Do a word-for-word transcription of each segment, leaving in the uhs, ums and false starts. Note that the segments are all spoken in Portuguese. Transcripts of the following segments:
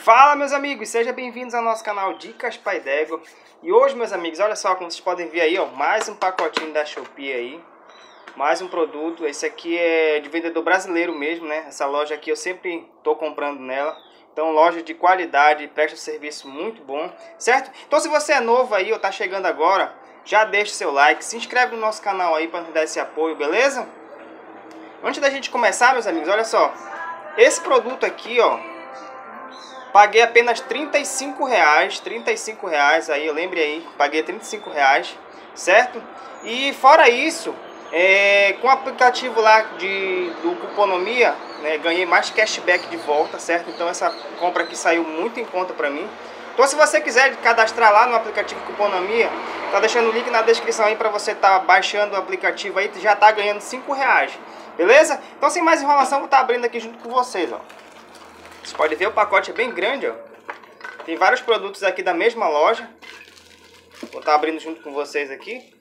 Fala, meus amigos, sejam bem-vindos ao nosso canal Dicas Pai D'Égua. E hoje, meus amigos, olha só, como vocês podem ver aí, ó, mais um pacotinho da Shopee aí. Mais um produto, esse aqui é de vendedor brasileiro mesmo, né? Essa loja aqui eu sempre tô comprando nela. Então, loja de qualidade, presta um serviço muito bom, certo? Então, se você é novo aí ou tá chegando agora, já deixa o seu like, se inscreve no nosso canal aí para nos dar esse apoio, beleza? Antes da gente começar, meus amigos, olha só. Esse produto aqui, ó, paguei apenas trinta e cinco reais, trinta e cinco reais aí, eu lembre aí, paguei trinta e cinco reais, certo? E fora isso, é, com o aplicativo lá de, do Cuponomia, né, ganhei mais cashback de volta, certo? Então essa compra aqui saiu muito em conta pra mim. Então se você quiser cadastrar lá no aplicativo Cuponomia, tá deixando o link na descrição aí pra você tá baixando o aplicativo aí, já tá ganhando cinco reais, beleza? Então sem mais enrolação, vou estar abrindo aqui junto com vocês, ó. Você pode ver, o pacote é bem grande, ó. Tem vários produtos aqui da mesma loja. Vou estar abrindo junto com vocês aqui.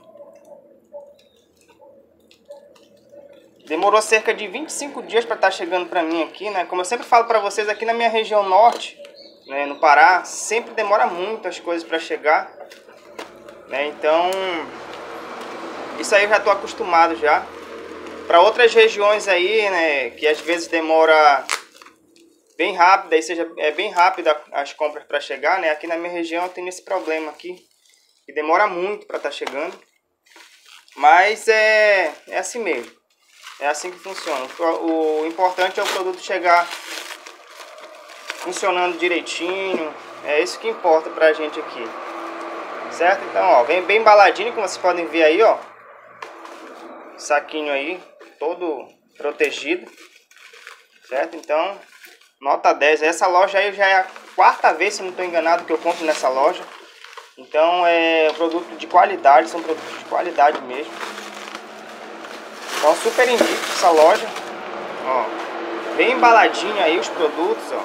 Demorou cerca de vinte e cinco dias para estar chegando para mim aqui, né? Como eu sempre falo para vocês, aqui na minha região norte, né, no Pará, sempre demora muito as coisas para chegar, né? Então, isso aí eu já estou acostumado já. Para outras regiões aí, né, que às vezes demora bem rápido, aí seja é bem rápida as compras para chegar, né? Aqui na minha região tem esse problema aqui, que demora muito para estar chegando, mas é, é assim mesmo, é assim que funciona. O, o importante é o produto chegar funcionando direitinho, é isso que importa pra gente aqui, certo? Então, ó, vem bem embaladinho, como vocês podem ver aí, ó, saquinho aí, todo protegido, certo? Então, nota dez. Essa loja aí já é a quarta vez, se não estou enganado, que eu compro nessa loja. Então é produto de qualidade, são produtos de qualidade mesmo. Então super indico essa loja. Ó, bem embaladinho aí os produtos, ó.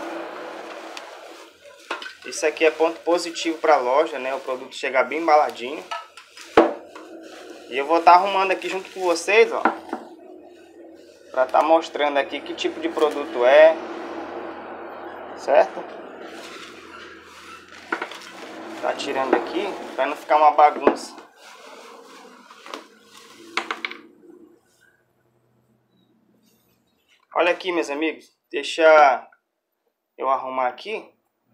Isso aqui é ponto positivo para a loja, né? O produto chegar bem embaladinho. E eu vou estar arrumando aqui junto com vocês, ó, para estar mostrando aqui que tipo de produto é. Certo? Tá tirando aqui para não ficar uma bagunça. Olha aqui, meus amigos, deixa eu arrumar aqui.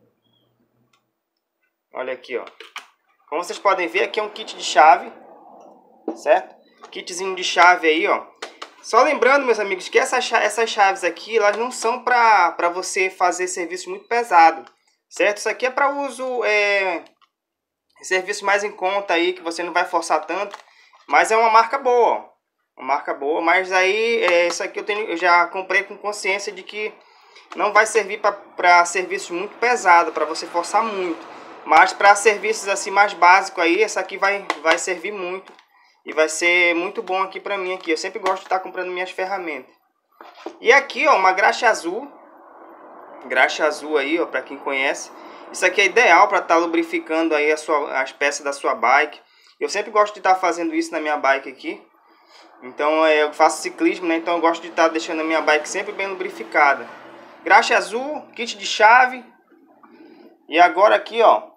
Olha aqui, ó. Como vocês podem ver, aqui é um kit de chave, certo? Kitzinho de chave aí, ó. Só lembrando, meus amigos, que essas, essas chaves aqui, elas não são para você fazer serviço muito pesado, certo? Isso aqui é para uso, é, serviço mais em conta aí, que você não vai forçar tanto, mas é uma marca boa, uma marca boa, mas aí, é, isso aqui eu, tenho, eu já comprei com consciência de que não vai servir para serviço muito pesado, para você forçar muito, mas para serviços assim mais básicos aí, essa aqui vai, vai servir muito. E vai ser muito bom aqui pra mim aqui. Eu sempre gosto de estar comprando minhas ferramentas. E aqui, ó, uma graxa azul. Graxa azul aí, ó, pra quem conhece. Isso aqui é ideal para estar lubrificando aí a sua, as peças da sua bike. Eu sempre gosto de estar fazendo isso na minha bike aqui. Então, é, eu faço ciclismo, né? Então eu gosto de estar deixando a minha bike sempre bem lubrificada. Graxa azul, kit de chave. E agora aqui, ó.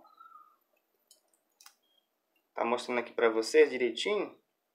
Tá mostrando aqui pra vocês direitinho.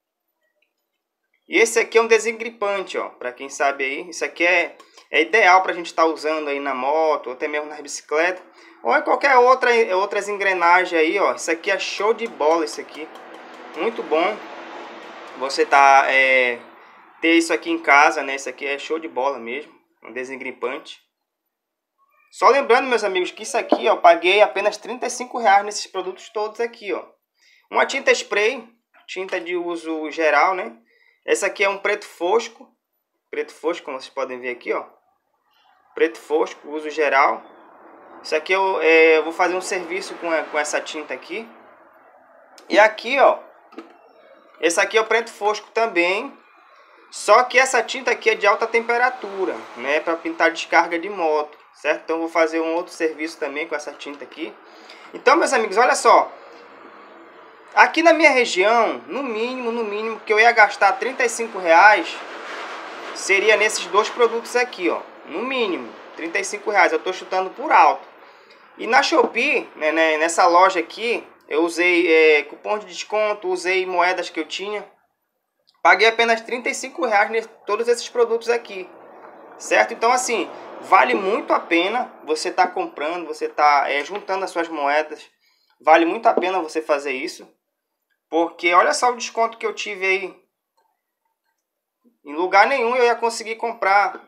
E esse aqui é um desengripante, ó. Pra quem sabe aí. Isso aqui é, é ideal pra gente estar tá usando aí na moto, ou até mesmo na bicicleta. Ou em qualquer outra, outras engrenagens aí, ó. Isso aqui é show de bola, isso aqui. Muito bom. Você tá, é, ter isso aqui em casa, né? Isso aqui é show de bola mesmo. Um desengripante. Só lembrando, meus amigos, que isso aqui, ó, eu paguei apenas trinta e cinco reais nesses produtos todos aqui, ó. Uma tinta spray, tinta de uso geral, né? Essa aqui é um preto fosco. Preto fosco, como vocês podem ver aqui, ó. Preto fosco, uso geral. Isso aqui eu, é, eu vou fazer um serviço com, com essa tinta aqui. E aqui, ó. Esse aqui é o preto fosco também. Só que essa tinta aqui é de alta temperatura, né? Para pintar descarga de moto, certo? Então eu vou fazer um outro serviço também com essa tinta aqui. Então, meus amigos, olha só. Aqui na minha região, no mínimo, no mínimo, que eu ia gastar trinta e cinco reais, seria nesses dois produtos aqui, ó. No mínimo, trinta e cinco reais. Eu tô chutando por alto. E na Shopee, né, né, nessa loja aqui, eu usei é, cupom de desconto, usei moedas que eu tinha. Paguei apenas trinta e cinco reais em todos esses produtos aqui, certo? Então assim, vale muito a pena você estar tá comprando, você tá é, juntando as suas moedas. Vale muito a pena você fazer isso. Porque olha só o desconto que eu tive aí. Em lugar nenhum eu ia conseguir comprar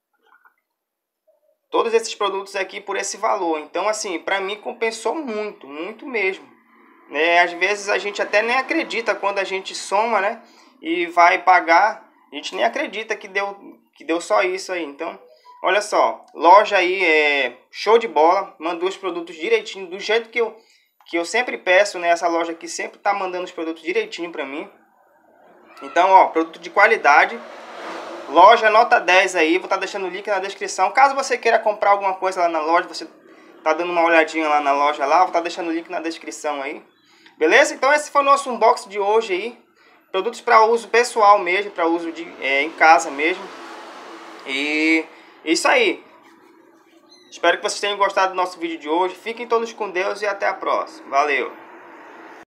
todos esses produtos aqui por esse valor. Então assim, para mim compensou muito, muito mesmo. Né? Às vezes a gente até nem acredita quando a gente soma, né? E vai pagar, a gente nem acredita que deu, que deu só isso aí. Então, olha só, loja aí é show de bola, mandou os produtos direitinho, do jeito que eu, que eu sempre peço, né? Essa loja aqui sempre tá mandando os produtos direitinho pra mim. Então, ó, produto de qualidade. Loja nota dez aí, vou estar tá deixando o link na descrição. Caso você queira comprar alguma coisa lá na loja, você tá dando uma olhadinha lá na loja lá, vou estar tá deixando o link na descrição aí. Beleza? Então esse foi o nosso unboxing de hoje aí. Produtos para uso pessoal mesmo, para uso de, é, em casa mesmo. E isso aí. Espero que vocês tenham gostado do nosso vídeo de hoje. Fiquem todos com Deus e até a próxima. Valeu!